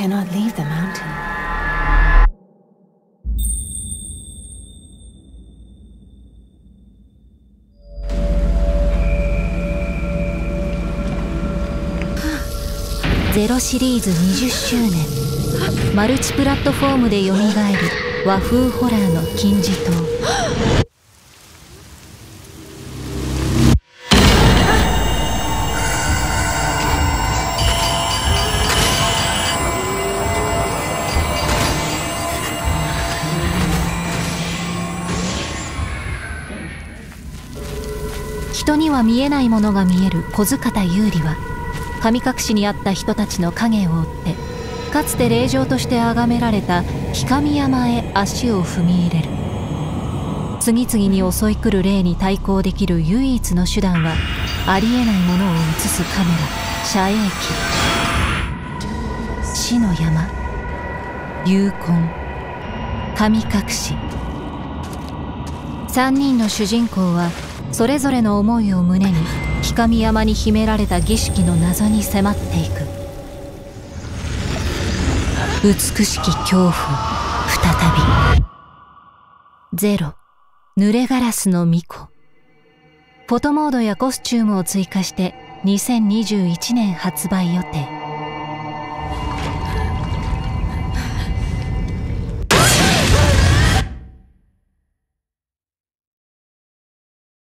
cannot leave the mountain. ゼロシリーズ20周年、マルチプラットフォームでよみがえる和風ホラーの金字塔。人には見えないものが見える小塚田優里は、神隠しにあった人たちの影を追ってかつて霊場として崇められた氷上山へ足を踏み入れる。次々に襲い来る霊に対抗できる唯一の手段は、ありえないものを映すカメラ、遮影機。死の山、幽魂、神隠し。3人の主人公はそれぞれの思いを胸に氷上山に秘められた儀式の謎に迫っていく。美しき恐怖、再び。ゼロ、濡れガラスの巫女。フォトモードやコスチュームを追加して2021年発売予定。